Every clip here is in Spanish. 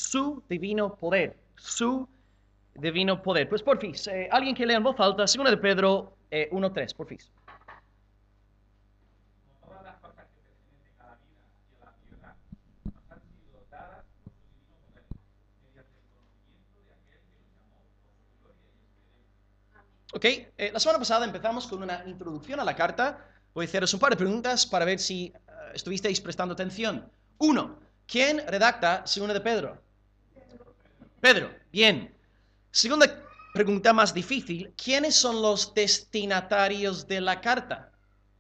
su divino poder. Su divino poder. Pues porfis, alguien que lea en voz alta, 2 de Pedro 1:3, porfis. Todas las cosas que pertenecen a la vida y a la piedad nos han sido dadas por su divino poder, mediante el conocimiento de aquel que nos llamó por su gloria y excelencia. Ok, la semana pasada empezamos con una introducción a la carta. Voy a haceros un par de preguntas para ver si estuvisteis prestando atención. 1. ¿Quién redacta 2 de Pedro? Pedro. Bien. Segunda pregunta más difícil. ¿Quiénes son los destinatarios de la carta?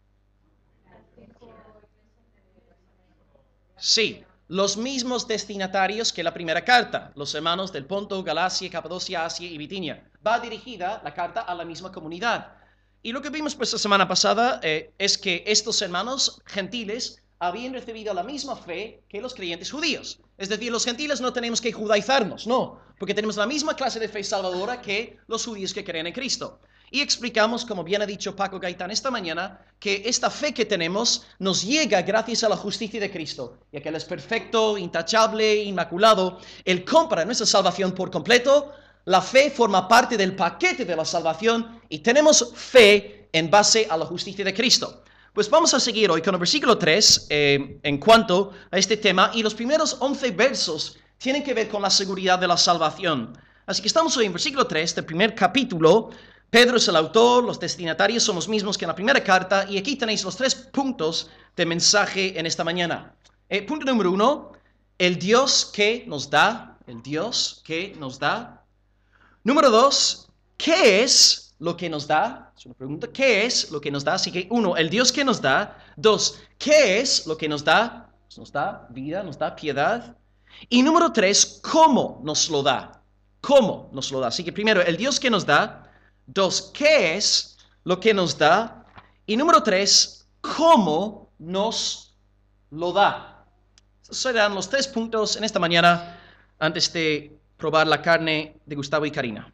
Sí, los mismos destinatarios que la primera carta. Los hermanos del Ponto, Galacia, Capadocia, Asia y Bitinia. Va dirigida la carta a la misma comunidad. Y lo que vimos pues la semana pasada es que estos hermanos gentiles habían recibido la misma fe que los creyentes judíos. Es decir, los gentiles no tenemos que judaizarnos, no, porque tenemos la misma clase de fe salvadora que los judíos que creen en Cristo. Y explicamos, como bien ha dicho Paco Gaitán esta mañana, que esta fe que tenemos nos llega gracias a la justicia de Cristo, ya que Él es perfecto, intachable, inmaculado. Él compra nuestra salvación por completo. La fe forma parte del paquete de la salvación y tenemos fe en base a la justicia de Cristo. Pues vamos a seguir hoy con el versículo 3 en cuanto a este tema, y los primeros 11 versos tienen que ver con la seguridad de la salvación. Así que estamos hoy en versículo 3 del primer capítulo. Pedro es el autor, los destinatarios son los mismos que en la primera carta, y aquí tenéis los 3 puntos de mensaje en esta mañana. Punto número 1, el Dios que nos da, el Dios que nos da. Número 2, ¿qué es lo que nos da? Es una pregunta, ¿qué es lo que nos da? Así que 1, el Dios que nos da. 2, ¿qué es lo que nos da? Nos da vida, nos da piedad. Y número 3, ¿cómo nos lo da? ¿Cómo nos lo da? Así que primero, el Dios que nos da. 2, ¿qué es lo que nos da? Y número 3, ¿cómo nos lo da? Esos serán los 3 puntos en esta mañana antes de probar la carne de Gustavo y Karina.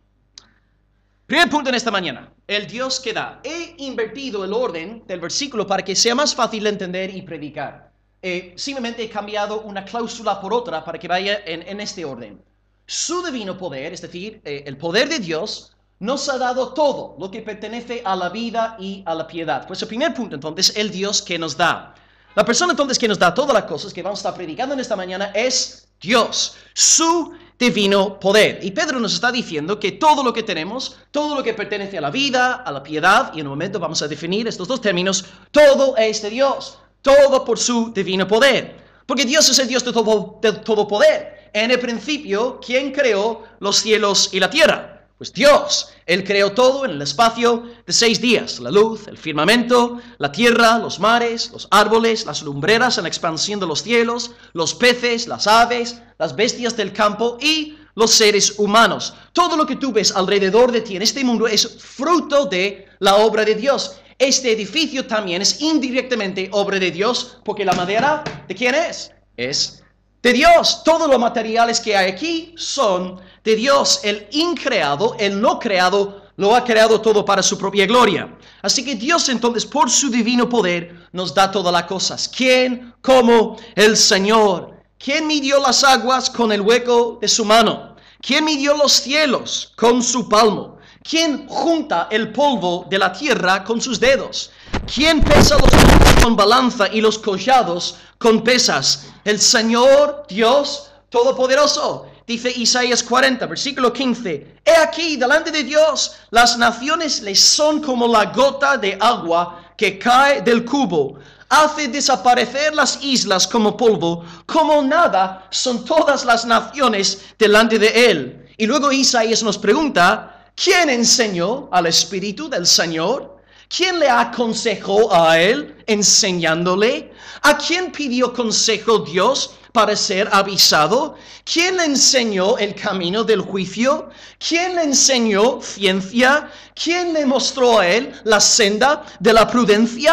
Primer punto en esta mañana, el Dios que da. He invertido el orden del versículo para que sea más fácil de entender y predicar. Simplemente he cambiado una cláusula por otra para que vaya en este orden. Su divino poder, es decir, el poder de Dios, nos ha dado todo lo que pertenece a la vida y a la piedad. Pues el primer punto entonces, el Dios que nos da. La persona entonces que nos da todas las cosas que vamos a estar predicando en esta mañana es Dios, su divino poder. Y Pedro nos está diciendo que todo lo que tenemos, todo lo que pertenece a la vida, a la piedad, y en un momento vamos a definir estos 2 términos, todo es de Dios, todo por su divino poder. Porque Dios es el Dios de todo poder. En el principio, ¿quién creó los cielos y la tierra? Pues Dios. Él creó todo en el espacio de 6 días. La luz, el firmamento, la tierra, los mares, los árboles, las lumbreras en la expansión de los cielos, los peces, las aves, las bestias del campo y los seres humanos. Todo lo que tú ves alrededor de ti en este mundo es fruto de la obra de Dios. Este edificio también es indirectamente obra de Dios, porque la madera, ¿de quién es? Es de Dios. Todos los materiales que hay aquí son de Dios. El increado, el no creado, lo ha creado todo para su propia gloria. Así que Dios entonces, por su divino poder, nos da todas las cosas. ¿Quién como el Señor? ¿Quién midió las aguas con el hueco de su mano? ¿Quién midió los cielos con su palmo? ¿Quién junta el polvo de la tierra con sus dedos? ¿Quién pesa los montes con balanza y los collados con pesas? El Señor Dios Todopoderoso. Dice Isaías 40, versículo 15. He aquí, delante de Dios, las naciones le son como la gota de agua que cae del cubo. Hace desaparecer las islas como polvo, como nada son todas las naciones delante de él. Y luego Isaías nos pregunta, ¿quién enseñó al Espíritu del Señor? ¿Quién le aconsejó a él enseñándole? ¿A quién pidió consejo Dios para ser avisado? ¿Quién le enseñó el camino del juicio? ¿Quién le enseñó ciencia? ¿Quién le mostró a él la senda de la prudencia?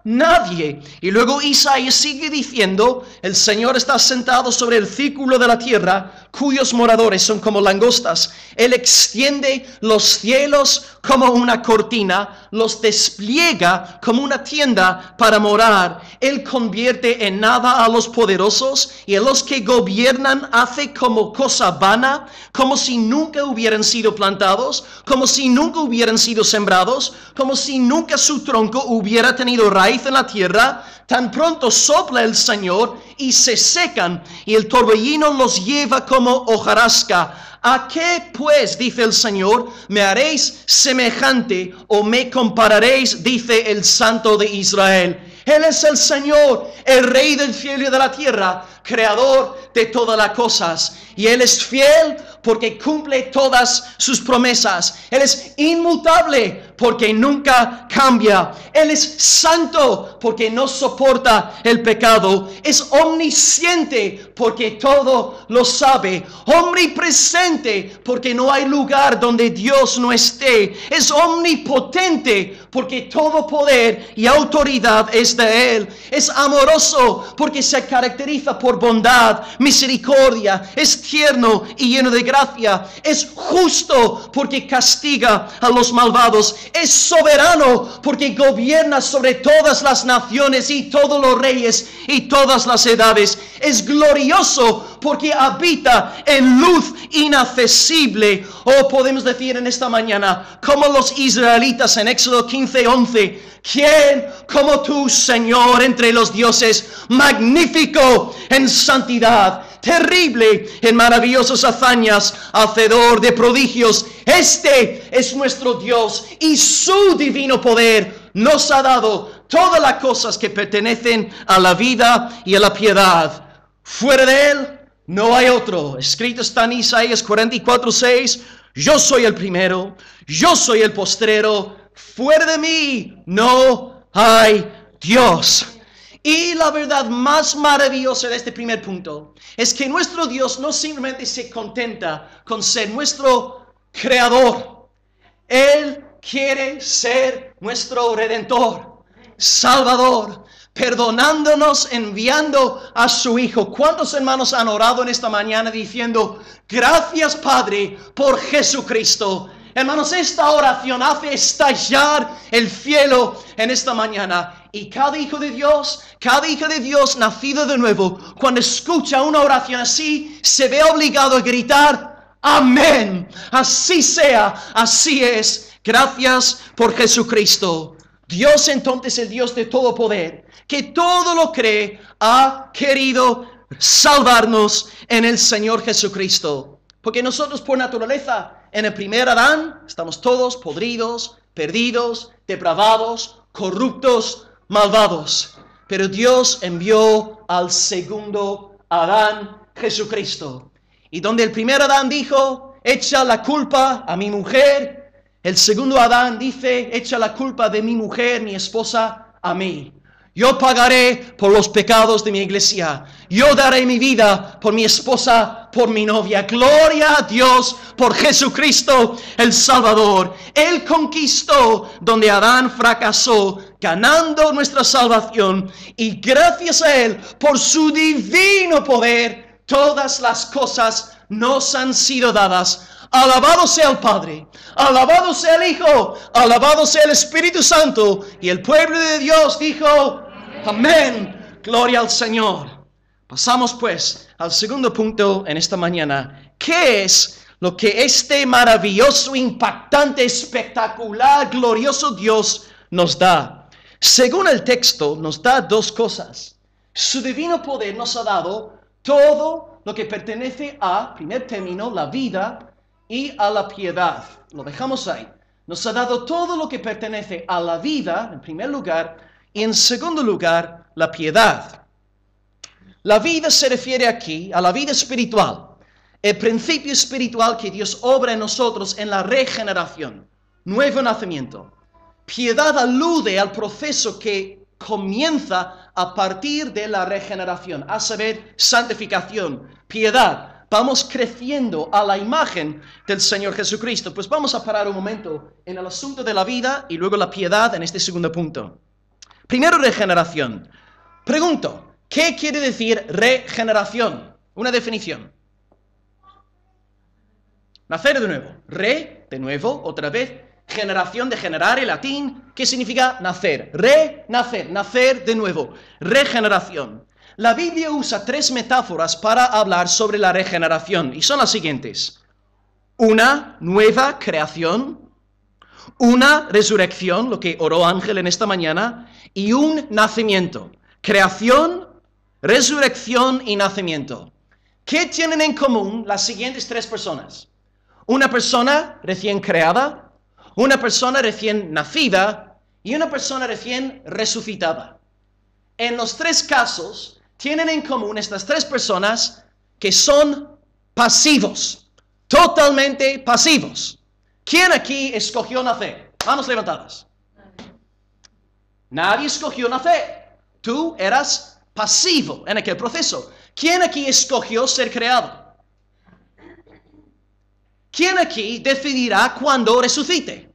nadie. Y luego Isaías sigue diciendo, el Señor está sentado sobre el círculo de la tierra, cuyos moradores son como langostas. Él extiende los cielos como una cortina, los despliega como una tienda para morar. Él convierte en nada a los poderosos y a los que gobiernan hace como cosa vana, como si nunca hubieran sido plantados, como si nunca hubieran sido sembrados, como si nunca su tronco hubiera tenido raíz en la tierra. Tan pronto sopla el Señor y se secan, y el torbellino los lleva como hojarasca. ¿A qué pues, dice el Señor, me haréis semejante o me compararéis, dice el Santo de Israel? Él es el Señor, el Rey del cielo y de la tierra, creador de todas las cosas. Y Él es fiel porque cumple todas sus promesas. Él es inmutable porque nunca cambia. Él es santo porque no soporta el pecado. Es omnisciente porque todo lo sabe. Omnipresente porque no hay lugar donde Dios no esté. Es omnipotente porque todo poder y autoridad es de Él. Es amoroso porque se caracteriza por bondad, misericordia. Es tierno y lleno de gracia. Es justo porque castiga a los malvados. Es soberano porque gobierna sobre todas las naciones y todos los reyes y todas las edades. Es glorioso porque habita en luz inaccesible. O podemos decir en esta mañana, como los israelitas en Éxodo 15:11, ¿quién como tú, Señor, entre los dioses, magnífico en santidad, terrible en maravillosas hazañas, hacedor de prodigios? Este es nuestro Dios y su divino poder nos ha dado todas las cosas que pertenecen a la vida y a la piedad. Fuera de Él no hay otro. Escrito está en Isaías 44:6, yo soy el primero, yo soy el postrero, fuera de mí no hay Dios. Y la verdad más maravillosa de este primer punto es que nuestro Dios no simplemente se contenta con ser nuestro creador. Él quiere ser nuestro redentor, salvador, perdonándonos, enviando a su Hijo. ¿Cuántos hermanos han orado en esta mañana diciendo, gracias Padre por Jesucristo? Hermanos, esta oración hace estallar el cielo en esta mañana. Y cada hijo de Dios, cada hija de Dios nacido de nuevo, cuando escucha una oración así, se ve obligado a gritar, amén. Así sea, así es. Gracias por Jesucristo. Dios entonces, el Dios de todo poder, que todo lo cree, ha querido salvarnos en el Señor Jesucristo. Porque nosotros por naturaleza, en el primer Adán, estamos todos podridos, perdidos, depravados, corruptos, malvados. Pero Dios envió al segundo Adán, Jesucristo. Y donde el primer Adán dijo, echa la culpa a mi mujer, el segundo Adán dice, echa la culpa de mi mujer, mi esposa, a mí. Yo pagaré por los pecados de mi iglesia. Yo daré mi vida por mi esposa, por mi novia. Gloria a Dios por Jesucristo el Salvador. Él conquistó donde Adán fracasó, ganando nuestra salvación. Y gracias a Él, por su divino poder, todas las cosas nos han sido dadas. Alabado sea el Padre, alabado sea el Hijo, alabado sea el Espíritu Santo. Y el pueblo de Dios dijo, amén, gloria al Señor. Pasamos pues al segundo punto en esta mañana. ¿Qué es lo que este maravilloso, impactante, espectacular, glorioso Dios nos da? Según el texto, nos da dos cosas. Su divino poder nos ha dado todo lo que pertenece a, primer término, la vida y a la piedad. Lo dejamos ahí. Nos ha dado todo lo que pertenece a la vida, en primer lugar, y en segundo lugar, la piedad. La vida se refiere aquí a la vida espiritual, el principio espiritual que Dios obra en nosotros en la regeneración, nuevo nacimiento. Piedad alude al proceso que comienza a partir de la regeneración, a saber, santificación, piedad. Vamos creciendo a la imagen del Señor Jesucristo. Pues vamos a parar un momento en el asunto de la vida y luego la piedad en este segundo punto. Primero, regeneración. Pregunto, ¿qué quiere decir regeneración? Una definición. Nacer de nuevo. De nuevo, otra vez. Generación, de generar, el latín. ¿Qué significa nacer? Renacer, nacer de nuevo. Regeneración. La Biblia usa 3 metáforas para hablar sobre la regeneración, y son las siguientes. Una nueva creación, una resurrección, lo que oró Ángel en esta mañana, y un nacimiento. Creación, resurrección y nacimiento. ¿Qué tienen en común las siguientes 3 personas? Una persona recién creada, una persona recién nacida y una persona recién resucitada. En los 3 casos, tienen en común estas 3 personas que son pasivos, totalmente pasivos. ¿Quién aquí escogió nacer? Manos levantadas. Nadie escogió nacer. Tú eras pasivo en aquel proceso. ¿Quién aquí escogió ser creado? ¿Quién aquí decidirá cuándo resucite?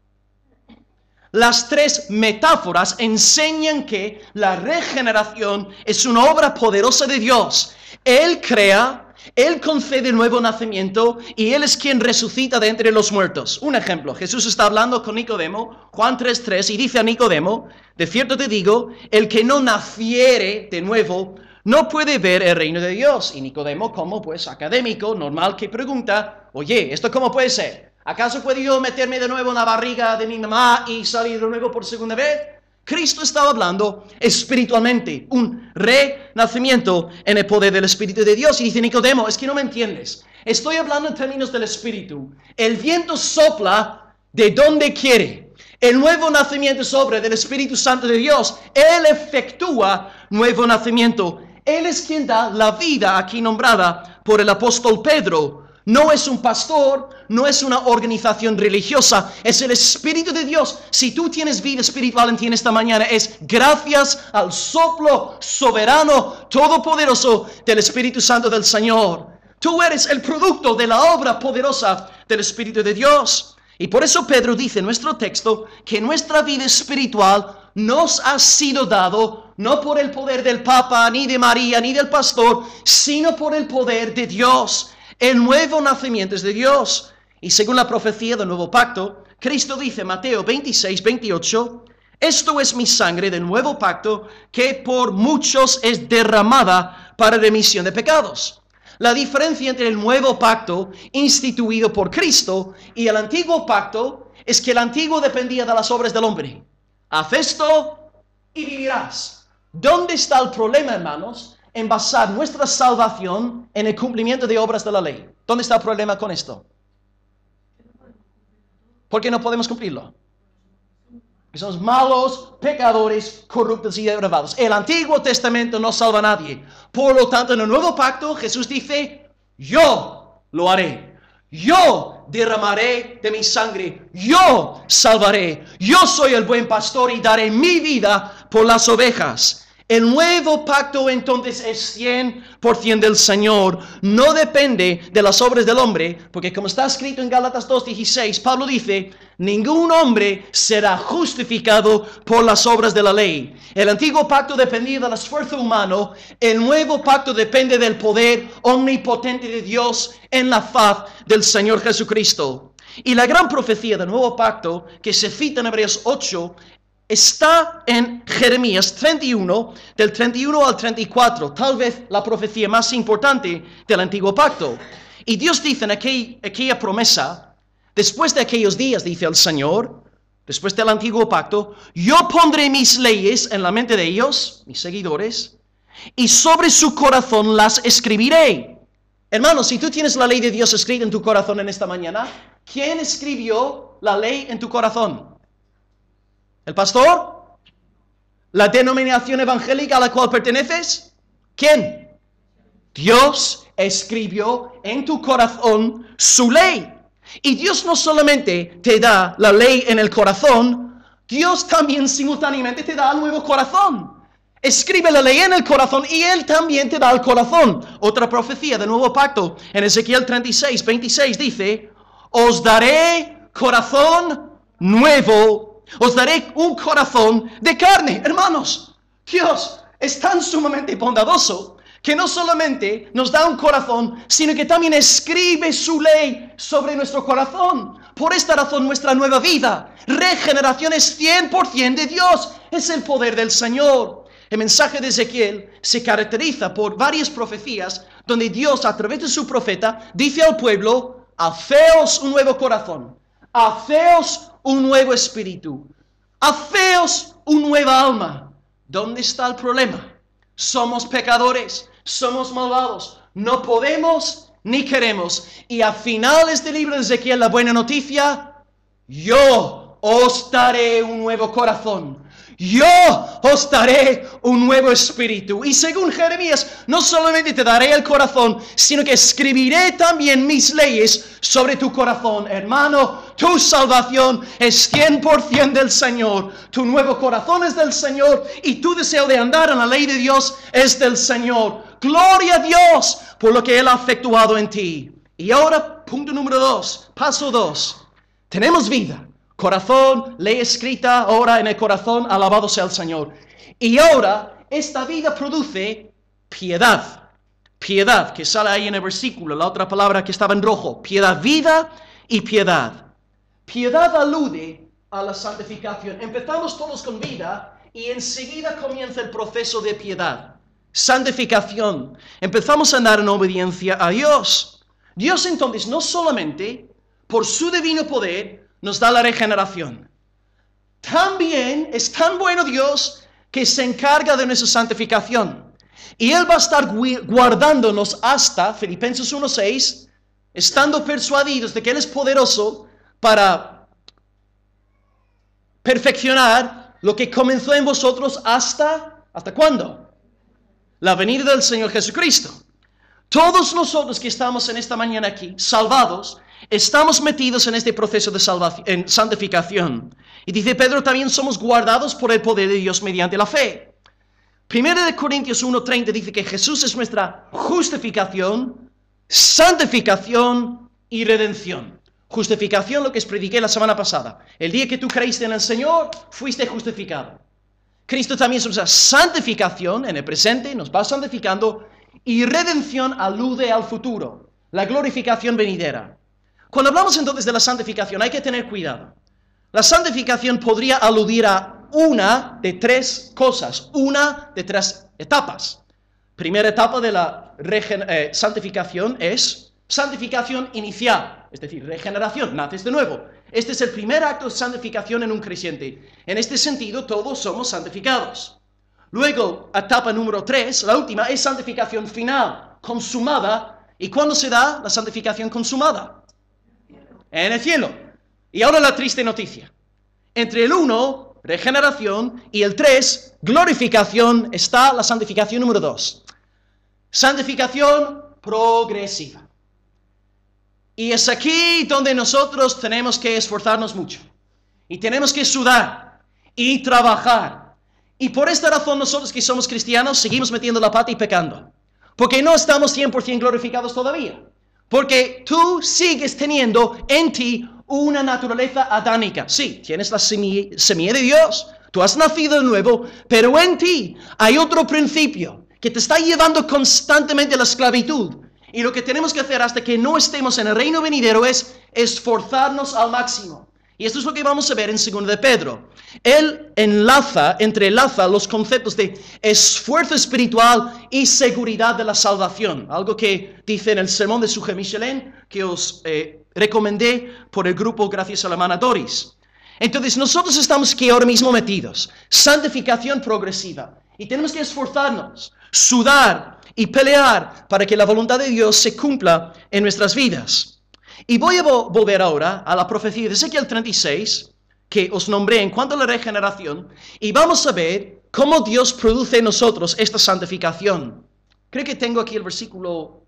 Las 3 metáforas enseñan que la regeneración es una obra poderosa de Dios. Él crea, Él concede nuevo nacimiento y Él es quien resucita de entre los muertos. Un ejemplo, Jesús está hablando con Nicodemo, Juan 3:3, y dice a Nicodemo, de cierto te digo, el que no naciere de nuevo no puede ver el reino de Dios. Y Nicodemo, como pues académico, normal, que pregunta, oye, ¿esto cómo puede ser? ¿Acaso puedo yo meterme de nuevo en la barriga de mi mamá y salir de nuevo por segunda vez? Cristo estaba hablando espiritualmente, un renacimiento en el poder del Espíritu de Dios. Y dice Nicodemo, es que no me entiendes. Estoy hablando en términos del Espíritu. El viento sopla de donde quiere. El nuevo nacimiento es obra del Espíritu Santo de Dios. Él efectúa nuevo nacimiento. Él es quien da la vida aquí nombrada por el apóstol Pedro. No es un pastor, no es una organización religiosa, es el Espíritu de Dios. Si tú tienes vida espiritual en ti en esta mañana, es gracias al soplo soberano, todopoderoso del Espíritu Santo del Señor. Tú eres el producto de la obra poderosa del Espíritu de Dios. Y por eso Pedro dice en nuestro texto que nuestra vida espiritual nos ha sido dado no por el poder del Papa, ni de María, ni del pastor, sino por el poder de Dios. El nuevo nacimiento es de Dios. Y según la profecía del nuevo pacto, Cristo dice, Mateo 26:28, esto es mi sangre del nuevo pacto que por muchos es derramada para remisión de pecados. La diferencia entre el nuevo pacto instituido por Cristo y el antiguo pacto es que el antiguo dependía de las obras del hombre. Haz esto y vivirás. ¿Dónde está el problema, hermanos? En basar nuestra salvación en el cumplimiento de obras de la ley. ¿Dónde está el problema con esto? ¿Por qué no podemos cumplirlo? Porque somos malos, pecadores, corruptos y depravados. El Antiguo Testamento no salva a nadie. Por lo tanto, en el Nuevo Pacto, Jesús dice, yo lo haré. Yo derramaré de mi sangre. Yo salvaré. Yo soy el buen pastor y daré mi vida por las ovejas. El nuevo pacto entonces es 100% del Señor. No depende de las obras del hombre, porque como está escrito en Gálatas 2:16, Pablo dice, ningún hombre será justificado por las obras de la ley. El antiguo pacto dependía del esfuerzo humano. El nuevo pacto depende del poder omnipotente de Dios en la faz del Señor Jesucristo. Y la gran profecía del nuevo pacto que se cita en Hebreos 8 está en Jeremías 31, del 31 al 34, tal vez la profecía más importante del antiguo pacto. Y Dios dice en aquella promesa, después de aquellos días, dice el Señor, después del antiguo pacto, yo pondré mis leyes en la mente de ellos, mis seguidores, y sobre su corazón las escribiré. Hermanos, si tú tienes la ley de Dios escrita en tu corazón en esta mañana, ¿quién escribió la ley en tu corazón? ¿El pastor? ¿La denominación evangélica a la cual perteneces? ¿Quién? Dios escribió en tu corazón su ley. Y Dios no solamente te da la ley en el corazón, Dios también simultáneamente te da el nuevo corazón. Escribe la ley en el corazón y Él también te da el corazón. Otra profecía del nuevo pacto en Ezequiel 36:26 dice, os daré corazón nuevo os daré un corazón de carne. Hermanos, Dios es tan sumamente bondadoso que no solamente nos da un corazón, sino que también escribe su ley sobre nuestro corazón. Por esta razón, nuestra nueva vida, regeneración, es 100% de Dios. Es el poder del Señor. El mensaje de Ezequiel se caracteriza por varias profecías donde Dios, a través de su profeta, dice al pueblo: haceos un nuevo corazón, haceos un nuevo espíritu, haceos una nueva alma. ¿Dónde está el problema? Somos pecadores, somos malvados, no podemos ni queremos. Y a finales del libro de Ezequiel, la buena noticia: yo os daré un nuevo corazón, yo os daré un nuevo espíritu. Y según Jeremías, no solamente te daré el corazón, sino que escribiré también mis leyes sobre tu corazón. Hermano, tu salvación es 100% del Señor. Tu nuevo corazón es del Señor y tu deseo de andar en la ley de Dios es del Señor. Gloria a Dios por lo que Él ha efectuado en ti. Y ahora, punto número 2, paso 2. Tenemos vida. Corazón, ley escrita ahora en el corazón, alabado sea el Señor. Y ahora, esta vida produce piedad. Piedad, que sale ahí en el versículo, la otra palabra que estaba en rojo. Piedad, vida y piedad. Piedad alude a la santificación. Empezamos todos con vida y enseguida comienza el proceso de piedad. Santificación. Empezamos a andar en obediencia a Dios. Dios entonces no solamente por su divino poder nos da la regeneración. También es tan bueno Dios que se encarga de nuestra santificación. Y Él va a estar guardándonos hasta, Filipenses 1:6, estando persuadidos de que Él es poderoso para perfeccionar lo que comenzó en vosotros ¿hasta cuándo? La venida del Señor Jesucristo. Todos nosotros que estamos en esta mañana aquí, salvados, estamos metidos en este proceso de salvación, en santificación. Y dice Pedro, también somos guardados por el poder de Dios mediante la fe. 1 Corintios 1:30 dice que Jesús es nuestra justificación, santificación y redención. Justificación, lo que os prediqué la semana pasada. El día que tú creíste en el Señor, fuiste justificado. Cristo también es nuestra santificación en el presente, nos va santificando, y redención alude al futuro, la glorificación venidera. Cuando hablamos entonces de la santificación, hay que tener cuidado. La santificación podría aludir a una de tres cosas, una de tres etapas. Primera etapa de la santificación es santificación inicial, es decir, regeneración, naces de nuevo. Este es el primer acto de santificación en un creyente. En este sentido, todos somos santificados. Luego, etapa número 3, la última, es santificación final, consumada. ¿Y cuándo se da la santificación consumada? En el cielo. Y ahora la triste noticia. Entre el 1, regeneración, y el 3, glorificación, está la santificación número 2. Santificación progresiva. Y es aquí donde nosotros tenemos que esforzarnos mucho. Y tenemos que sudar y trabajar. Y por esta razón nosotros que somos cristianos seguimos metiendo la pata y pecando. Porque no estamos 100% glorificados todavía. Porque tú sigues teniendo en ti una naturaleza adánica. Sí, tienes la semilla de Dios. Tú has nacido de nuevo. Pero en ti hay otro principio que te está llevando constantemente a la esclavitud. Y lo que tenemos que hacer hasta que no estemos en el reino venidero es esforzarnos al máximo. Y esto es lo que vamos a ver en 2 de Pedro. Él entrelaza los conceptos de esfuerzo espiritual y seguridad de la salvación. Algo que dice en el sermón de Suge Michelin, que os recomendé por el grupo Gracias a la Hermana Doris. Entonces nosotros estamos aquí ahora mismo metidos. Santificación progresiva. Y tenemos que esforzarnos, sudar y pelear para que la voluntad de Dios se cumpla en nuestras vidas. Y voy a volver ahora a la profecía de Ezequiel 36, que os nombré en cuanto a la regeneración, y vamos a ver cómo Dios produce en nosotros esta santificación. Creo que tengo aquí el versículo.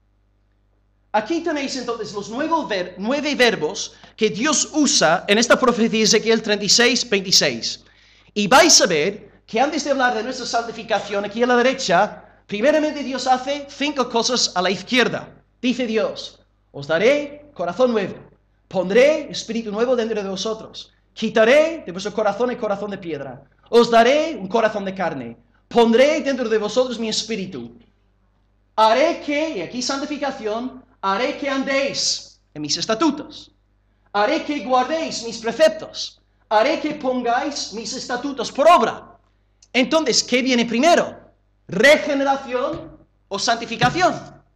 Aquí tenéis entonces los 9 verbos que Dios usa en esta profecía de Ezequiel 36, 26. Y vais a ver que antes de hablar de nuestra santificación, aquí a la derecha, primeramente Dios hace 5 cosas a la izquierda. Dice Dios: os daré corazón nuevo, pondré espíritu nuevo dentro de vosotros, quitaré de vuestro corazón el corazón de piedra, os daré un corazón de carne, pondré dentro de vosotros mi espíritu, haré que, y aquí santificación, haré que andéis en mis estatutos, haré que guardéis mis preceptos, haré que pongáis mis estatutos por obra. Entonces, ¿qué viene primero? ¿Regeneración o santificación?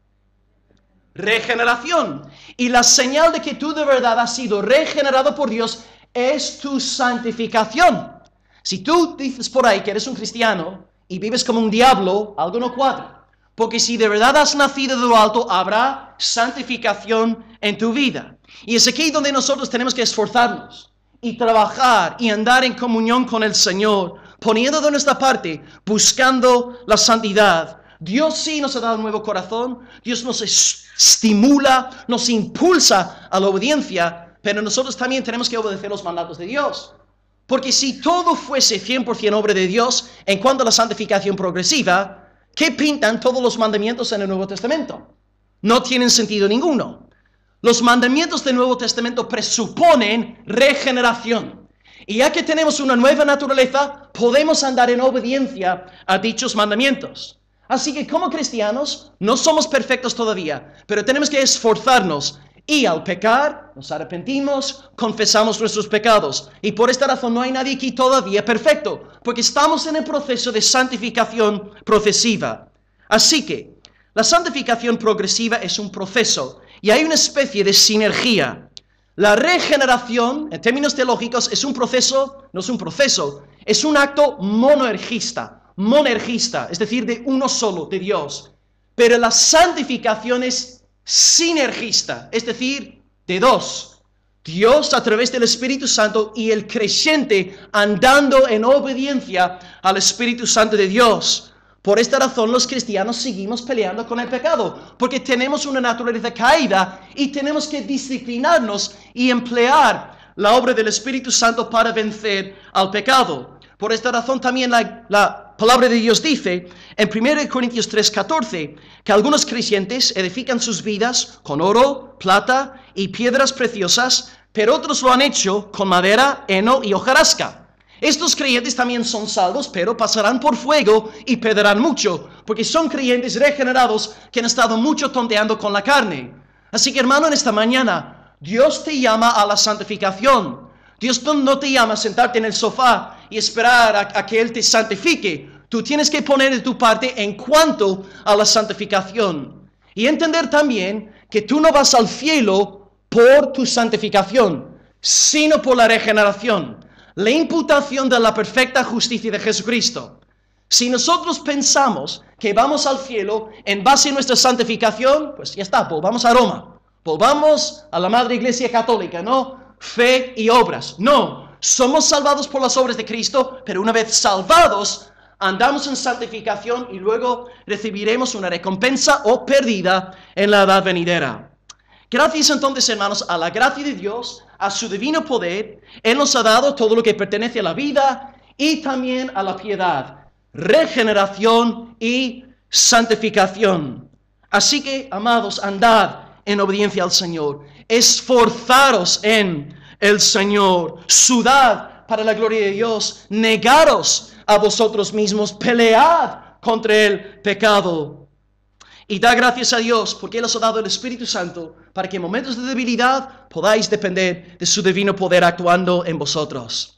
Regeneración. Y la señal de que tú de verdad has sido regenerado por Dios es tu santificación. Si tú dices por ahí que eres un cristiano y vives como un diablo, algo no cuadra. Porque si de verdad has nacido de lo alto, habrá santificación en tu vida. Y es aquí donde nosotros tenemos que esforzarnos y trabajar y andar en comunión con el Señor, poniendo de nuestra parte, buscando la santidad. Dios sí nos ha dado un nuevo corazón, Dios nos estimula, nos impulsa a la obediencia, pero nosotros también tenemos que obedecer los mandatos de Dios. Porque si todo fuese 100% obra de Dios en cuanto a la santificación progresiva, ¿qué pintan todos los mandamientos en el Nuevo Testamento? No tienen sentido ninguno. Los mandamientos del Nuevo Testamento presuponen regeneración. Y ya que tenemos una nueva naturaleza, podemos andar en obediencia a dichos mandamientos. Así que como cristianos, no somos perfectos todavía, pero tenemos que esforzarnos. Y al pecar, nos arrepentimos, confesamos nuestros pecados. Y por esta razón no hay nadie aquí todavía perfecto, porque estamos en el proceso de santificación progresiva. Así que, la santificación progresiva es un proceso, y hay una especie de sinergia. La regeneración, en términos teológicos, es un proceso, no es un proceso, es un acto monergista, es decir, de uno solo, de Dios. Pero la santificación es sinergista, es decir, de dos. Dios a través del Espíritu Santo y el creyente andando en obediencia al Espíritu Santo de Dios. Por esta razón los cristianos seguimos peleando con el pecado, porque tenemos una naturaleza caída y tenemos que disciplinarnos y emplear la obra del Espíritu Santo para vencer al pecado. Por esta razón también la palabra de Dios dice en 1 Corintios 3:14 que algunos creyentes edifican sus vidas con oro, plata y piedras preciosas, pero otros lo han hecho con madera, heno y hojarasca. Estos creyentes también son salvos, pero pasarán por fuego y perderán mucho, porque son creyentes regenerados que han estado mucho tonteando con la carne. Así que, hermano, en esta mañana, Dios te llama a la santificación. Dios no te llama a sentarte en el sofá y esperar a que Él te santifique. Tú tienes que poner de tu parte en cuanto a la santificación. Y entender también que tú no vas al cielo por tu santificación, sino por la regeneración. La imputación de la perfecta justicia de Jesucristo. Si nosotros pensamos que vamos al cielo en base a nuestra santificación, pues ya está, volvamos a Roma. Volvamos a la Madre Iglesia Católica, ¿no? Fe y obras. No, somos salvados por las obras de Cristo, pero una vez salvados, andamos en santificación y luego recibiremos una recompensa o pérdida en la edad venidera. Gracias entonces, hermanos, a la gracia de Dios, a su divino poder, Él nos ha dado todo lo que pertenece a la vida y también a la piedad, regeneración y santificación. Así que, amados, andad en obediencia al Señor, esforzaros en el Señor, sudad para la gloria de Dios, negaros a vosotros mismos, pelead contra el pecado. Y da gracias a Dios porque Él os ha dado el Espíritu Santo para que en momentos de debilidad podáis depender de su divino poder actuando en vosotros.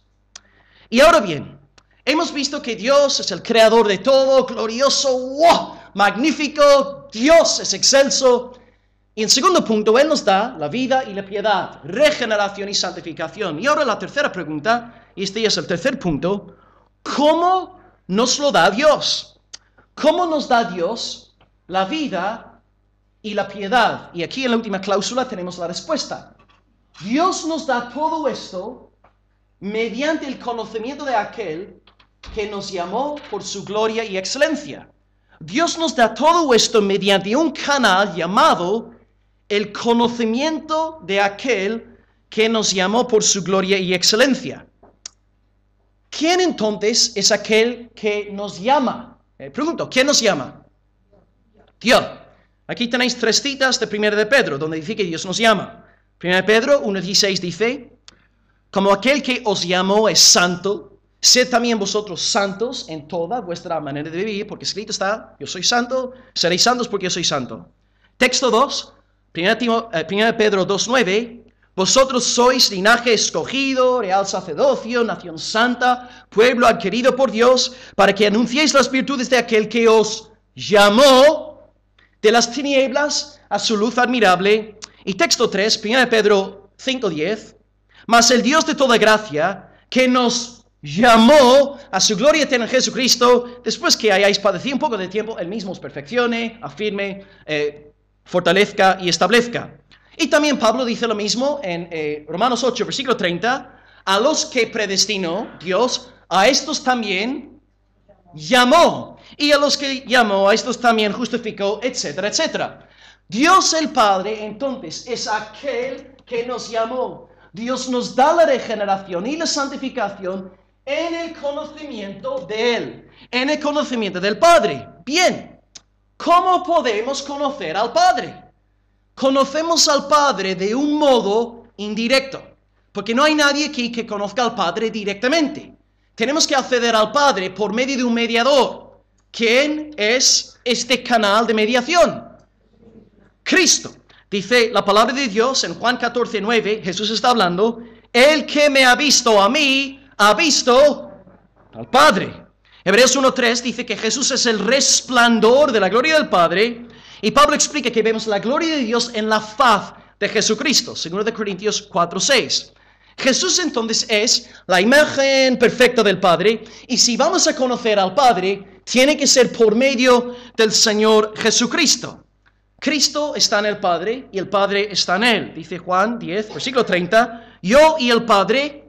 Y ahora bien, hemos visto que Dios es el creador de todo, glorioso, ¡wow!, magnífico, Dios es excelso. Y en segundo punto, Él nos da la vida y la piedad, regeneración y santificación. Y ahora la tercera pregunta, y este es el tercer punto, ¿cómo nos lo da Dios? ¿Cómo nos da Dios la vida y la piedad? Y aquí en la última cláusula tenemos la respuesta. Dios nos da todo esto mediante el conocimiento de aquel que nos llamó por su gloria y excelencia. Dios nos da todo esto mediante un canal llamado el conocimiento de aquel que nos llamó por su gloria y excelencia. ¿Quién entonces es aquel que nos llama? Pregunto, ¿quién nos llama? Dios. Aquí tenéis 3 citas de 1 de Pedro, donde dice que Dios nos llama. 1 de Pedro 1:16 dice: como aquel que os llamó es santo, sed también vosotros santos en toda vuestra manera de vivir, porque escrito está, yo soy santo, seréis santos porque yo soy santo. Texto 2, 1 Pedro 2:9, vosotros sois linaje escogido, real sacerdocio, nación santa, pueblo adquirido por Dios, para que anunciéis las virtudes de aquel que os llamó de las tinieblas a su luz admirable. Y texto 3, 1 Pedro 5:10, mas el Dios de toda gracia, que nos llamó a su gloria eterna en Jesucristo, después que hayáis padecido un poco de tiempo, Él mismo os perfeccione, afirme, fortalezca y establezca. Y también Pablo dice lo mismo en Romanos 8, versículo 30, a los que predestinó Dios, a estos también llamó, y a los que llamó, a estos también justificó, etcétera, etcétera. Dios el Padre, entonces, es aquel que nos llamó. Dios nos da la regeneración y la santificación en el conocimiento de Él, en el conocimiento del Padre. Bien, ¿cómo podemos conocer al Padre? Conocemos al Padre de un modo indirecto, porque no hay nadie aquí que conozca al Padre directamente. Tenemos que acceder al Padre por medio de un mediador. ¿Quién es este canal de mediación? Cristo. Dice la palabra de Dios en Juan 14:9, Jesús está hablando, el que me ha visto a mí, ha visto al Padre. Hebreos 1:3 dice que Jesús es el resplandor de la gloria del Padre, y Pablo explica que vemos la gloria de Dios en la faz de Jesucristo, 2 Corintios 4:6. Jesús entonces es la imagen perfecta del Padre, y si vamos a conocer al Padre, tiene que ser por medio del Señor Jesucristo. Cristo está en el Padre y el Padre está en Él. Dice Juan 10, versículo 30, yo y el Padre,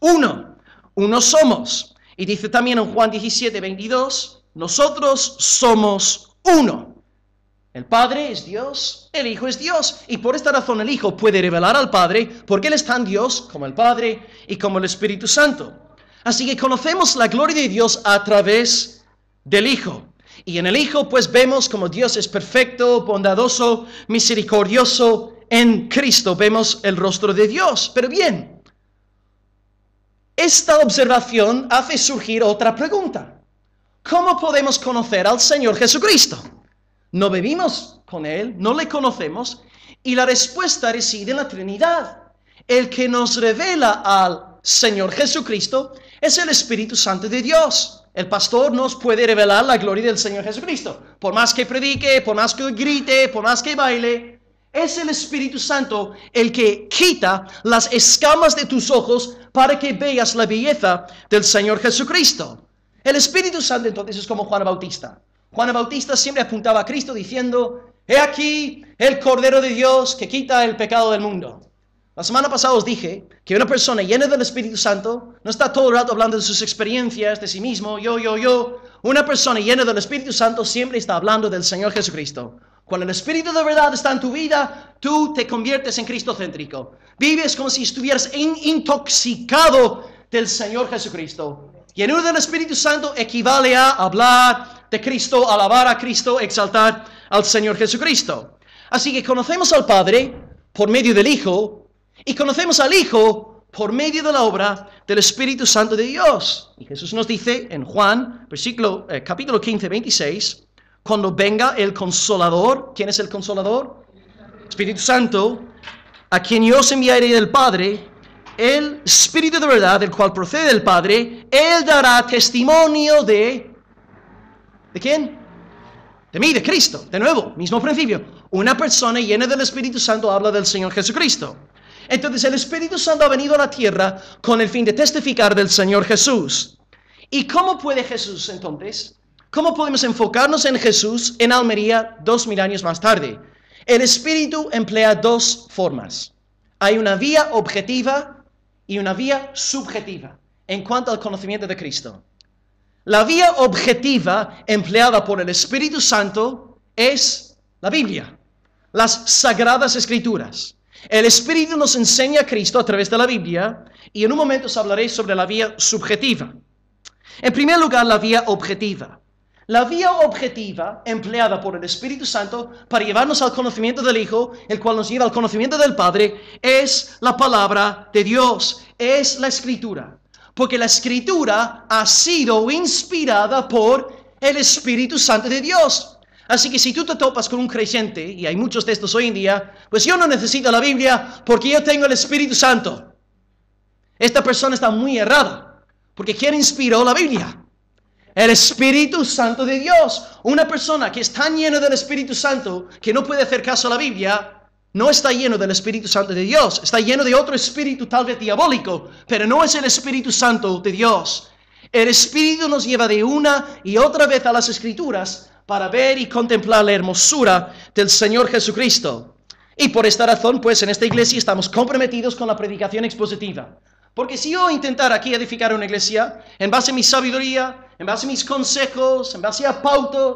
uno somos. Y dice también en Juan 17, 22, nosotros somos uno. El Padre es Dios, el Hijo es Dios. Y por esta razón el Hijo puede revelar al Padre, porque Él es tan Dios como el Padre y como el Espíritu Santo. Así que conocemos la gloria de Dios a través del Hijo. Y en el Hijo pues vemos como Dios es perfecto, bondadoso, misericordioso. En Cristo vemos el rostro de Dios. Pero bien, esta observación hace surgir otra pregunta. ¿Cómo podemos conocer al Señor Jesucristo? No vivimos con Él, no le conocemos, y la respuesta reside en la Trinidad. El que nos revela al Señor Jesucristo es el Espíritu Santo de Dios. El pastor nos puede revelar la gloria del Señor Jesucristo. Por más que predique, por más que grite, por más que baile, es el Espíritu Santo el que quita las escamas de tus ojos para que veas la belleza del Señor Jesucristo. El Espíritu Santo entonces es como Juan Bautista. Juan Bautista siempre apuntaba a Cristo diciendo, he aquí el Cordero de Dios que quita el pecado del mundo. La semana pasada os dije que una persona llena del Espíritu Santo no está todo el rato hablando de sus experiencias, de sí mismo, yo. Una persona llena del Espíritu Santo siempre está hablando del Señor Jesucristo. Cuando el Espíritu de verdad está en tu vida, tú te conviertes en cristocéntrico. Vives como si estuvieras intoxicado del Señor Jesucristo. Lleno del Espíritu Santo equivale a hablar de Cristo, alabar a Cristo, exaltar al Señor Jesucristo. Así que conocemos al Padre por medio del Hijo, y conocemos al Hijo por medio de la obra del Espíritu Santo de Dios. Y Jesús nos dice en Juan, capítulo 15, 26, cuando venga el Consolador, ¿quién es el Consolador? Espíritu Santo, a quien yo os enviaré del Padre, el Espíritu de verdad, el cual procede del Padre, Él dará testimonio ¿de quién? De mí, de Cristo. De nuevo, mismo principio. Una persona llena del Espíritu Santo habla del Señor Jesucristo. Entonces el Espíritu Santo ha venido a la tierra con el fin de testificar del Señor Jesús. ¿Y cómo puede Jesús entonces? ¿Cómo podemos enfocarnos en Jesús en Almería 2000 años más tarde? El Espíritu emplea dos formas. Hay una vía objetiva y una vía subjetiva en cuanto al conocimiento de Cristo. La vía objetiva empleada por el Espíritu Santo es la Biblia, las Sagradas Escrituras. El Espíritu nos enseña a Cristo a través de la Biblia, y en un momento os hablaré sobre la vía subjetiva. En primer lugar, la vía objetiva. La vía objetiva empleada por el Espíritu Santo para llevarnos al conocimiento del Hijo, el cual nos lleva al conocimiento del Padre, es la palabra de Dios, es la Escritura, porque la Escritura ha sido inspirada por el Espíritu Santo de Dios. Así que si tú te topas con un creyente, y hay muchos de estos hoy en día, pues yo no necesito la Biblia porque yo tengo el Espíritu Santo. Esta persona está muy errada, porque ¿quién inspiró la Biblia? El Espíritu Santo de Dios. Una persona que es tan llena del Espíritu Santo que no puede hacer caso a la Biblia, no está lleno del Espíritu Santo de Dios. Está lleno de otro espíritu tal vez diabólico, pero no es el Espíritu Santo de Dios. El Espíritu nos lleva de una y otra vez a las Escrituras para ver y contemplar la hermosura del Señor Jesucristo. Y por esta razón, pues en esta iglesia estamos comprometidos con la predicación expositiva. Porque si yo intentara aquí edificar una iglesia en base a mi sabiduría, en base a mis consejos, en base a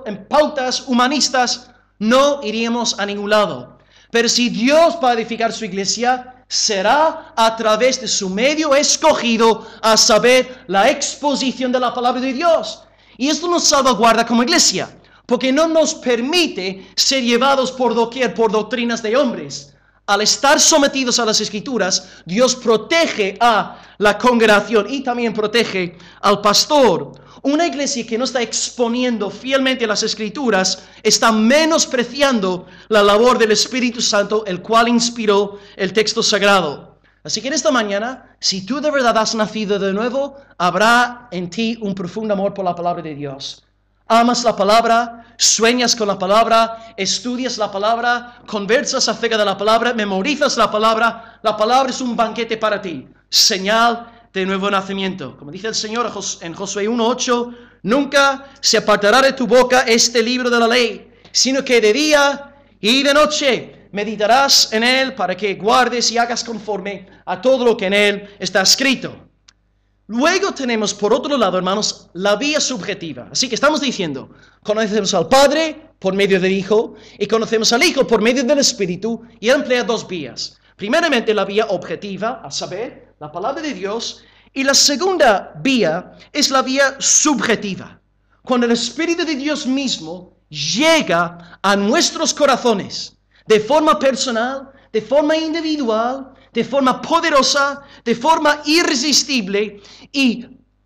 pautas humanistas, no iríamos a ningún lado. Pero si Dios va a edificar su iglesia, será a través de su medio escogido, a saber, la exposición de la palabra de Dios. Y esto nos salvaguarda como iglesia, porque no nos permite ser llevados por doquier por doctrinas de hombres. Al estar sometidos a las Escrituras, Dios protege a la congregación y también protege al pastor. Una iglesia que no está exponiendo fielmente las Escrituras está menospreciando la labor del Espíritu Santo, el cual inspiró el texto sagrado. Así que en esta mañana, si tú de verdad has nacido de nuevo, habrá en ti un profundo amor por la palabra de Dios. Amas la palabra, sueñas con la palabra, estudias la palabra, conversas acerca de la palabra, memorizas la palabra. La palabra es un banquete para ti, señal de nuevo nacimiento. Como dice el Señor en Josué 1:8, nunca se apartará de tu boca este libro de la ley, sino que de día y de noche meditarás en él para que guardes y hagas conforme a todo lo que en él está escrito. Luego tenemos, por otro lado, hermanos, la vía subjetiva. Así que estamos diciendo, conocemos al Padre por medio del Hijo y conocemos al Hijo por medio del Espíritu, y él emplea dos vías. Primeramente, la vía objetiva, a saber, la palabra de Dios, y la segunda vía es la vía subjetiva, cuando el Espíritu de Dios mismo llega a nuestros corazones de forma personal, de forma individual, de forma poderosa, de forma irresistible, y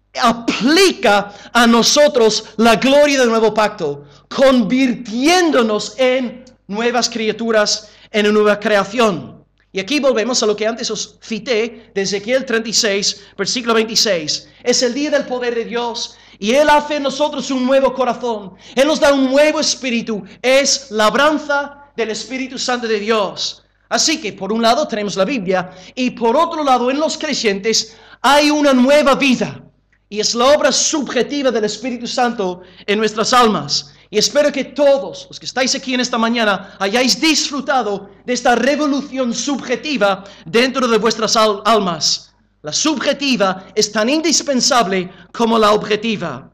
aplica a nosotros la gloria del nuevo pacto, convirtiéndonos en nuevas criaturas, en una nueva creación. Y aquí volvemos a lo que antes os cité de Ezequiel 36, versículo 26. Es el día del poder de Dios y Él hace en nosotros un nuevo corazón. Él nos da un nuevo espíritu. Es labranza del Espíritu Santo de Dios. Así que por un lado tenemos la Biblia y por otro lado en los creyentes hay una nueva vida. Y es la obra subjetiva del Espíritu Santo en nuestras almas. Y espero que todos los que estáis aquí en esta mañana hayáis disfrutado de esta revolución subjetiva dentro de vuestras almas. La subjetiva es tan indispensable como la objetiva.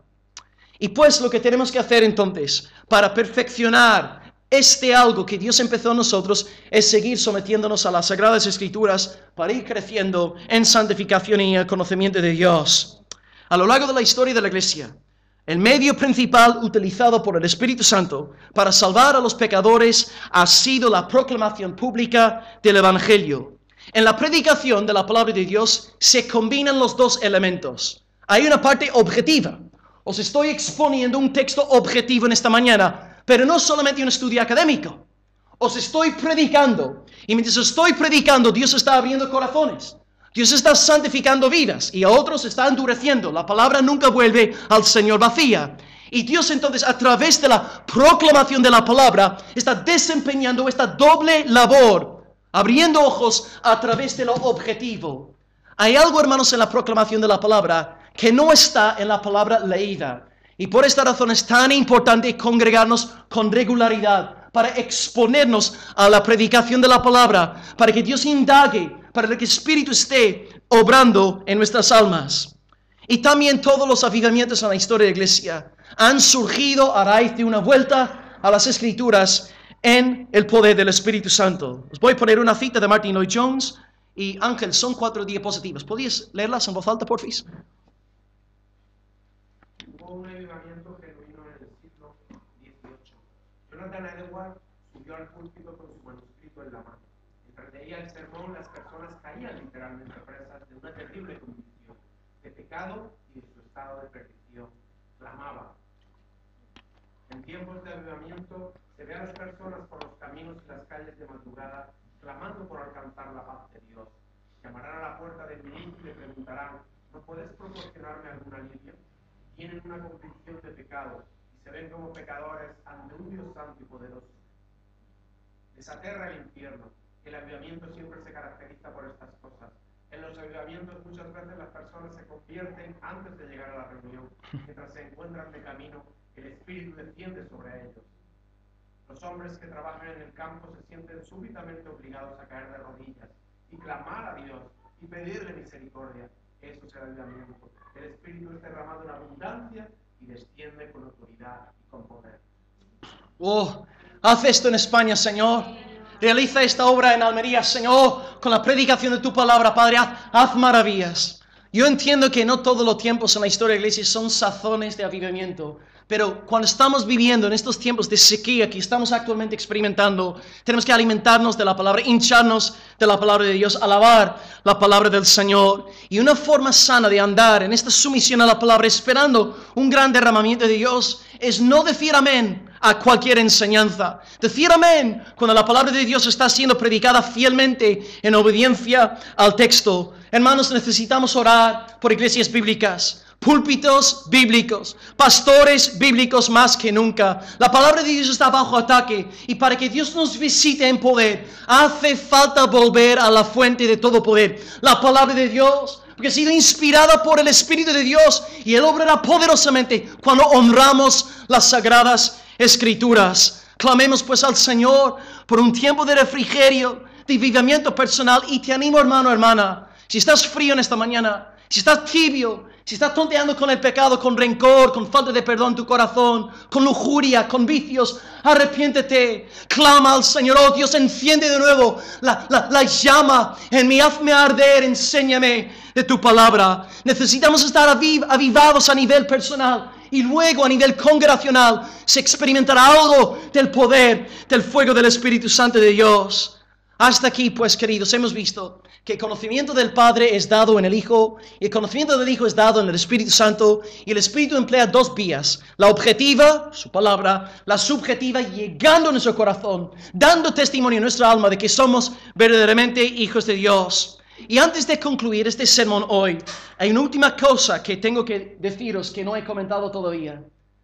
Y pues lo que tenemos que hacer entonces para perfeccionar algo que Dios empezó en nosotros es seguir sometiéndonos a las Sagradas Escrituras para ir creciendo en santificación y el conocimiento de Dios. A lo largo de la historia de la Iglesia, el medio principal utilizado por el Espíritu Santo para salvar a los pecadores ha sido la proclamación pública del Evangelio. En la predicación de la palabra de Dios se combinan los dos elementos. Hay una parte objetiva. Os estoy exponiendo un texto objetivo en esta mañana, pero no solamente un estudio académico. Os estoy predicando. Y mientras estoy predicando, Dios está abriendo corazones. Dios está santificando vidas y a otros está endureciendo. La palabra nunca vuelve al Señor vacía. Y Dios entonces, a través de la proclamación de la palabra, está desempeñando esta doble labor, abriendo ojos a través de lo objetivo. Hay algo, hermanos, en la proclamación de la palabra que no está en la palabra leída. Y por esta razón es tan importante congregarnos con regularidad para exponernos a la predicación de la palabra, para que Dios indague, para que el Espíritu esté obrando en nuestras almas. Y también todos los avivamientos en la historia de la Iglesia han surgido a raíz de una vuelta a las Escrituras en el poder del Espíritu Santo. Os voy a poner una cita de Martin Lloyd-Jones y Ángel, son 4 diapositivas. ¿Podrías leerlas en voz alta, porfis? Hubo un avivamiento genuino en el siglo XVIII. Jonathan Edwards subió al púlpito con su manuscrito en la mano. Mientras leía el sermón, las personas caían literalmente presas de una terrible condición de pecado y de su estado de perdición. Clamaban. En tiempos de avivamiento se ve a las personas por los caminos y las calles de madrugada clamando por alcanzar la paz de Dios. Llamarán a la puerta del ministro y le preguntarán: ¿no puedes proporcionarme algún alivio? Tienen una convicción de pecado y se ven como pecadores ante un Dios santo y poderoso. Les aterra el infierno. El avivamiento siempre se caracteriza por estas cosas. En los avivamientos muchas veces las personas se convierten antes de llegar a la reunión. Mientras se encuentran de camino, el Espíritu desciende sobre ellos. Los hombres que trabajan en el campo se sienten súbitamente obligados a caer de rodillas y clamar a Dios y pedirle misericordia. Eso es el avivamiento. El Espíritu es derramado en abundancia y desciende con autoridad y con poder. Oh, haz esto en España, Señor. Realiza esta obra en Almería, Señor, con la predicación de tu palabra, Padre. Haz maravillas. Yo entiendo que no todos los tiempos en la historia de la iglesia son sazones de avivamiento, pero cuando estamos viviendo en estos tiempos de sequía que estamos actualmente experimentando, tenemos que alimentarnos de la palabra, hincharnos de la palabra de Dios, alabar la palabra del Señor. Y una forma sana de andar en esta sumisión a la palabra, esperando un gran derramamiento de Dios, es no decir amén a cualquier enseñanza. Decir amén cuando la palabra de Dios está siendo predicada fielmente en obediencia al texto. Hermanos, necesitamos orar por iglesias bíblicas, púlpitos bíblicos, pastores bíblicos más que nunca. La palabra de Dios está bajo ataque y para que Dios nos visite en poder, hace falta volver a la fuente de todo poder, la palabra de Dios, porque ha sido inspirada por el Espíritu de Dios y Él obrará poderosamente cuando honramos las sagradas Escrituras. Clamemos pues al Señor por un tiempo de refrigerio, de avivamiento personal. Y te animo, hermano, hermana, si estás frío en esta mañana, si estás tibio, si estás tonteando con el pecado, con rencor, con falta de perdón en tu corazón, con lujuria, con vicios, arrepiéntete, clama al Señor. Oh Dios, enciende de nuevo la llama en mí, hazme arder, enséñame de tu palabra. Necesitamos estar avivados a nivel personal y luego a nivel congregacional se experimentará algo del poder, del fuego del Espíritu Santo de Dios. Hasta aquí, pues, queridos, hemos visto que el conocimiento del Padre es dado en el Hijo y el conocimiento del Hijo es dado en el Espíritu Santo, y el Espíritu emplea dos vías: la objetiva, su palabra; la subjetiva, llegando a nuestro corazón, dando testimonio a nuestra alma de que somos verdaderamente hijos de Dios. Y antes de concluir este sermón hoy, hay una última cosa que tengo que deciros que no he comentado todavía.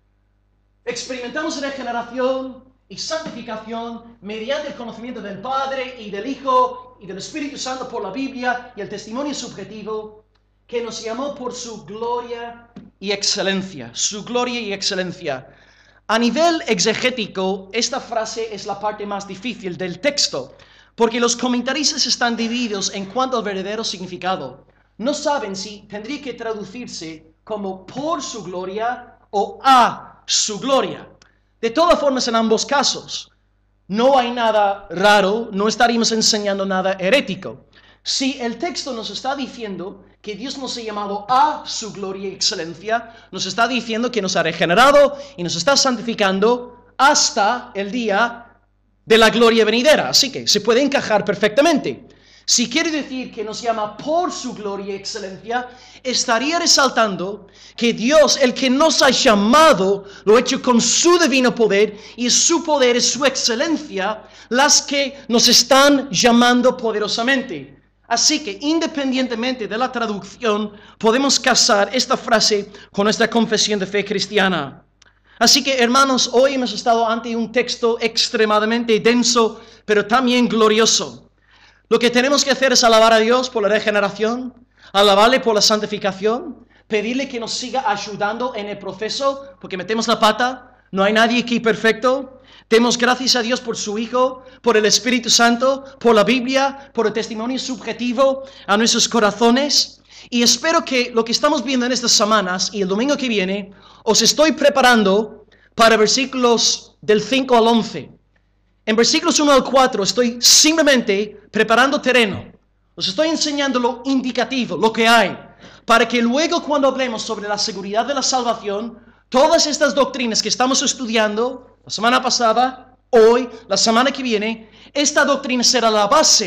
Experimentamos regeneración y santificación mediante el conocimiento del Padre y del Hijo y del Espíritu Santo por la Biblia y el testimonio subjetivo, que nos llamó por su gloria y excelencia. Su gloria y excelencia. A nivel exegético, esta frase es la parte más difícil del texto, porque los comentaristas están divididos en cuanto al verdadero significado. No saben si tendría que traducirse como por su gloria o a su gloria. De todas formas, en ambos casos, no hay nada raro, no estaríamos enseñando nada herético. Si el texto nos está diciendo que Dios nos ha llamado a su gloria y excelencia, nos está diciendo que nos ha regenerado y nos está santificando hasta el día de la gloria venidera. Así que se puede encajar perfectamente. Si quiere decir que nos llama por su gloria y excelencia, estaría resaltando que Dios, el que nos ha llamado, lo ha hecho con su divino poder, y su poder es su excelencia las que nos están llamando poderosamente. Así que, independientemente de la traducción, podemos casar esta frase con nuestra confesión de fe cristiana. Así que, hermanos, hoy hemos estado ante un texto extremadamente denso, pero también glorioso. Lo que tenemos que hacer es alabar a Dios por la regeneración, alabarle por la santificación, pedirle que nos siga ayudando en el proceso, porque metemos la pata, no hay nadie aquí perfecto. Demos gracias a Dios por su Hijo, por el Espíritu Santo, por la Biblia, por el testimonio subjetivo a nuestros corazones. Y espero que lo que estamos viendo en estas semanas y el domingo que viene, os estoy preparando para versículos del 5 al 11. En versículos 1 al 4 estoy simplemente preparando terreno. Os estoy enseñando lo indicativo, lo que hay, para que luego cuando hablemos sobre la seguridad de la salvación, todas estas doctrinas que estamos estudiando la semana pasada, hoy, la semana que viene, esta doctrina será la base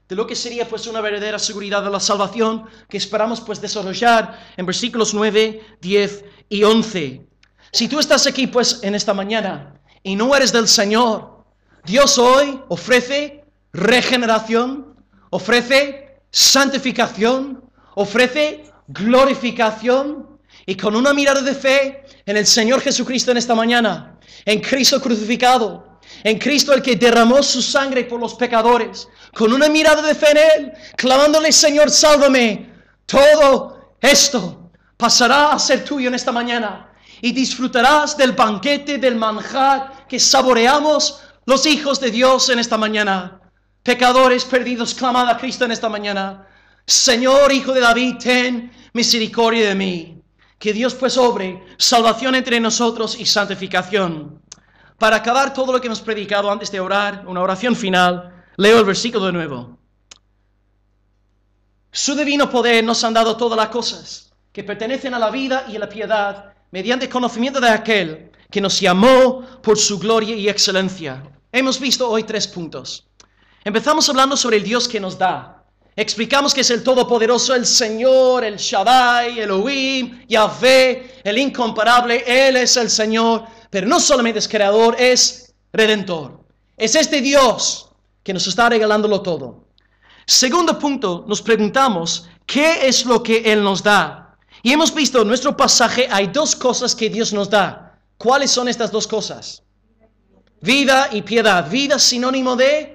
de lo que sería pues una verdadera seguridad de la salvación que esperamos pues desarrollar en versículos 9, 10 y 11. Si tú estás aquí pues en esta mañana y no eres del Señor, Dios hoy ofrece regeneración, ofrece santificación, ofrece glorificación, y con una mirada de fe en el Señor Jesucristo en esta mañana, en Cristo crucificado, en Cristo el que derramó su sangre por los pecadores, con una mirada de fe en Él, clamándole: Señor, sálvame, todo esto pasará a ser tuyo en esta mañana, y disfrutarás del banquete, del manjar que saboreamos los hijos de Dios en esta mañana. Pecadores perdidos, clamad a Cristo en esta mañana: Señor, Hijo de David, ten misericordia de mí. Que Dios pues obre salvación entre nosotros y santificación. Para acabar todo lo que hemos predicado antes de orar, una oración final, leo el versículo de nuevo. Su divino poder nos han dado todas las cosas que pertenecen a la vida y a la piedad, mediante conocimiento de aquel que nos llamó por su gloria y excelencia. Hemos visto hoy 3 puntos. Empezamos hablando sobre el Dios que nos da. Explicamos que es el Todopoderoso, el Señor, el Shaddai, Elohim, Yahvé, el incomparable. Él es el Señor, pero no solamente es creador, es redentor. Es este Dios que nos está regalándolo todo. Segundo punto, nos preguntamos, ¿qué es lo que Él nos da? Y hemos visto en nuestro pasaje, hay 2 cosas que Dios nos da. ¿Cuáles son estas 2 cosas? Vida y piedad. Vida sinónimo de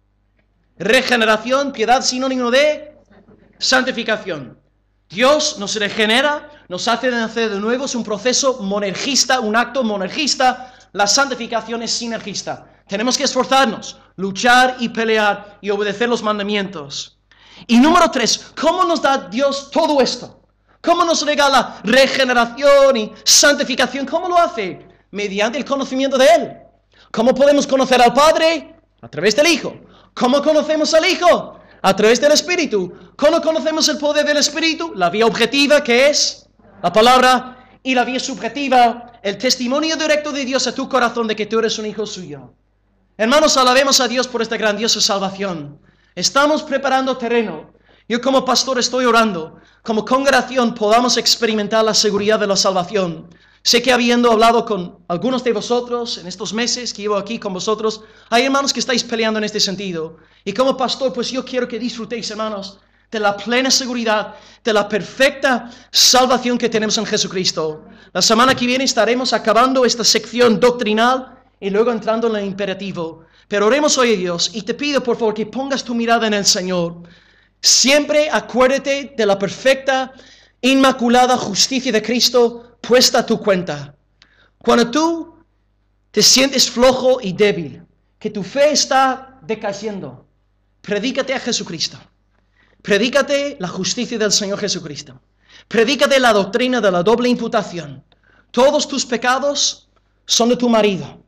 regeneración, piedad sinónimo de santificación. Dios nos regenera, nos hace nacer de nuevo, es un proceso monergista, un acto monergista. La santificación es sinergista. Tenemos que esforzarnos, luchar y pelear y obedecer los mandamientos. Y número 3, ¿cómo nos da Dios todo esto? ¿Cómo nos regala regeneración y santificación? ¿Cómo lo hace? Mediante el conocimiento de Él. ¿Cómo podemos conocer al Padre? A través del Hijo. ¿Cómo conocemos al Hijo? A través del Espíritu. ¿Cómo conocemos el poder del Espíritu? La vía objetiva, que es la palabra, y la vía subjetiva, el testimonio directo de Dios a tu corazón de que tú eres un hijo suyo. Hermanos, alabemos a Dios por esta grandiosa salvación. Estamos preparando terreno. Yo como pastor estoy orando, como congregación podamos experimentar la seguridad de la salvación. Sé que habiendo hablado con algunos de vosotros en estos meses que llevo aquí con vosotros, hay hermanos que estáis peleando en este sentido. Y como pastor, pues yo quiero que disfrutéis, hermanos, de la plena seguridad, de la perfecta salvación que tenemos en Jesucristo. La semana que viene estaremos acabando esta sección doctrinal y luego entrando en el imperativo. Pero oremos hoy a Dios y te pido por favor que pongas tu mirada en el Señor. Siempre acuérdate de la perfecta, inmaculada justicia de Cristo puesta a tu cuenta. Cuando tú te sientes flojo y débil, que tu fe está decayendo, predícate a Jesucristo. Predícate la justicia del Señor Jesucristo. Predícate la doctrina de la doble imputación. Todos tus pecados son de tu marido.